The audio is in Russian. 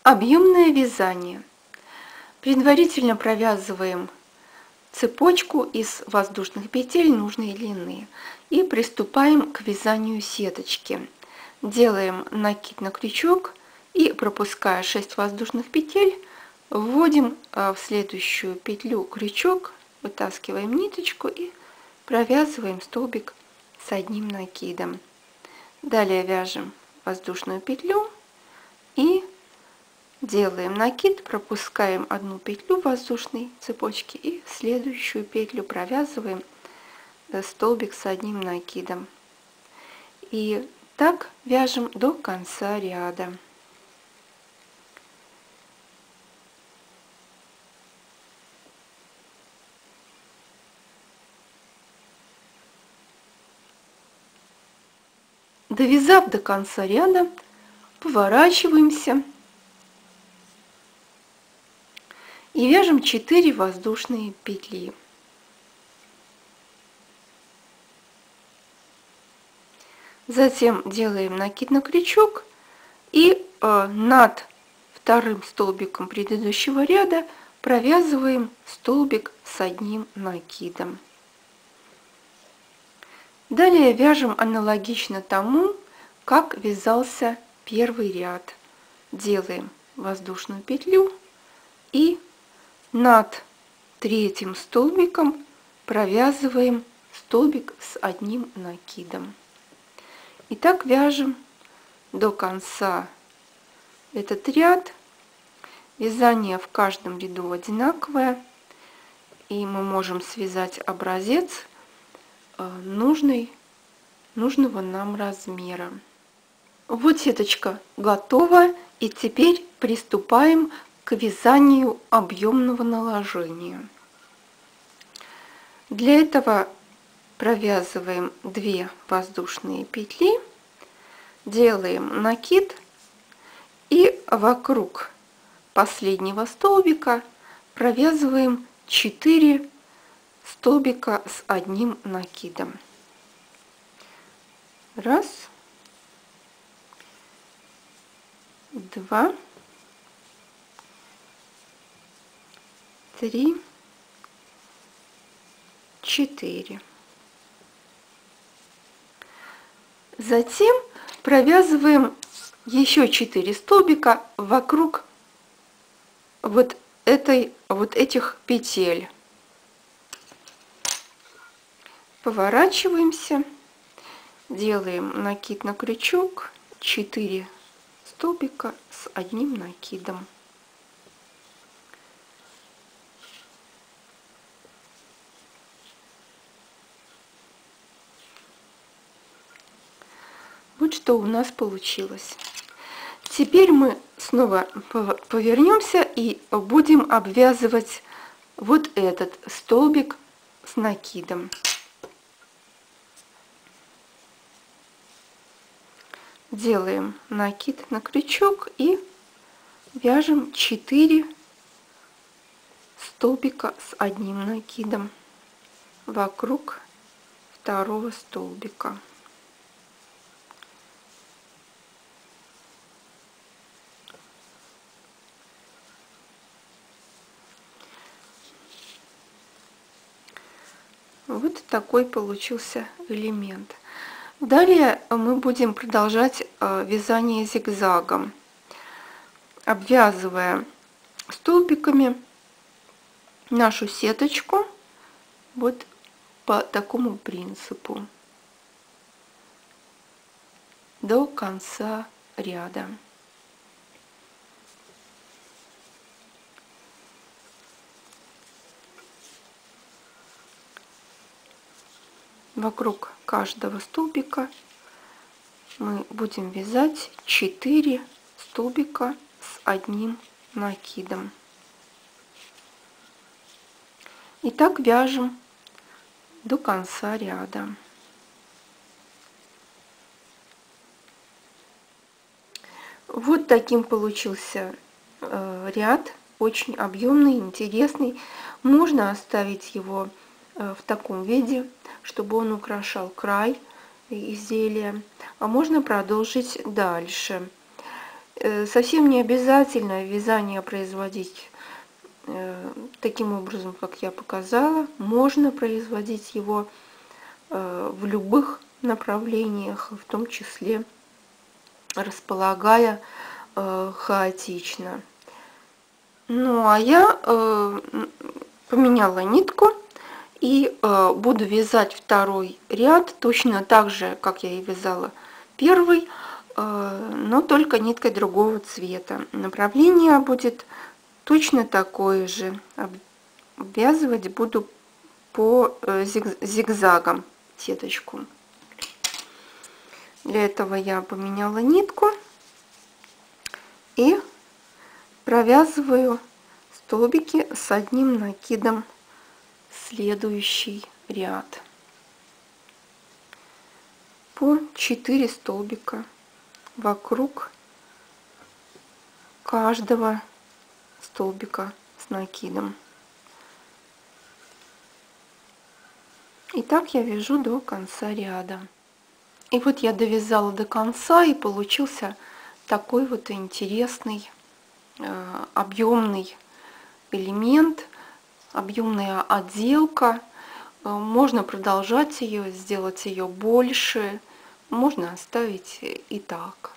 Объемное вязание. Предварительно провязываем цепочку из воздушных петель нужной длины и приступаем к вязанию сеточки. Делаем накид на крючок и, пропуская 6 воздушных петель, вводим в следующую петлю крючок, вытаскиваем ниточку и провязываем столбик с одним накидом. Далее вяжем воздушную петлю и делаем накид, пропускаем одну петлю воздушной цепочки и в следующую петлю провязываем столбик с одним накидом. И так вяжем до конца ряда. Довязав до конца ряда, поворачиваемся и вяжем 4 воздушные петли. Затем делаем накид на крючок и над вторым столбиком предыдущего ряда провязываем столбик с одним накидом. Далее вяжем аналогично тому, как вязался первый ряд. Делаем воздушную петлю и над третьим столбиком провязываем столбик с одним накидом. И так вяжем до конца этот ряд. Вязание в каждом ряду одинаковое, и мы можем связать образец нужного нам размера. Вот сеточка готова, и теперь приступаем к вязанию объемного наложения. Для этого провязываем 2 воздушные петли, делаем накид и вокруг последнего столбика провязываем 4 столбика с одним накидом. 1, 2, 3, 4. Затем провязываем еще 4 столбика вокруг вот этих петель. Поворачиваемся, делаем накид на крючок, 4 столбика с одним накидом. Вот что у нас получилось. Теперь мы снова повернемся и будем обвязывать вот этот столбик с накидом. Делаем накид на крючок и вяжем 4 столбика с одним накидом вокруг второго столбика. Вот такой получился элемент. Далее мы будем продолжать вязание зигзагом, обвязывая столбиками нашу сеточку вот по такому принципу до конца ряда. Вокруг каждого столбика мы будем вязать 4 столбика с одним накидом. И так вяжем до конца ряда. Вот таким получился ряд, очень объемный, интересный. Можно оставить его в таком виде, чтобы он украшал край изделия, а можно продолжить дальше. Совсем не обязательно вязание производить таким образом, как я показала. Можно производить его в любых направлениях, в том числе располагая хаотично. Ну а я поменяла нитку и буду вязать второй ряд точно так же, как я и вязала первый, но только ниткой другого цвета. Направление будет точно такое же. Обвязывать буду по зигзагам сеточку. Для этого я поменяла нитку и провязываю столбики с одним накидом следующий ряд. По 4 столбика вокруг каждого столбика с накидом. И так я вяжу до конца ряда. И вот я довязала до конца, и получился такой вот интересный объемный элемент, объемная отделка. Можно продолжать ее, сделать ее больше, можно оставить и так.